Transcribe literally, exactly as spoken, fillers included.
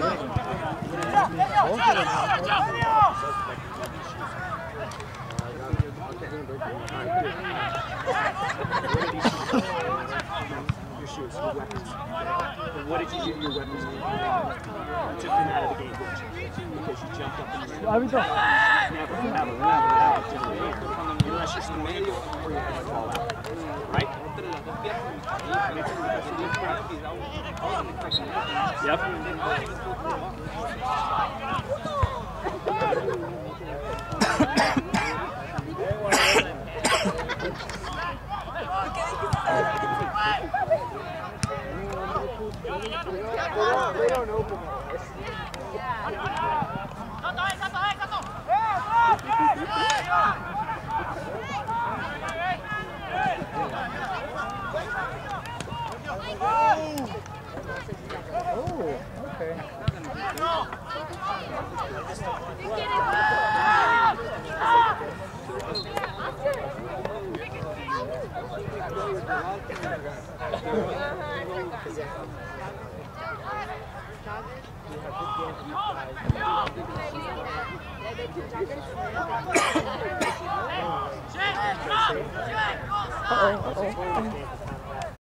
Your shoes, your weapons. And what did you do to your weapons? You took them out of the game, didn't you? Because you jumped up in the air. Never, never, never, never, just in the air. Unless you're swinging or you have to fall out. Right? Yep. They don't open this. Oh, okay. Uh-oh, uh-oh.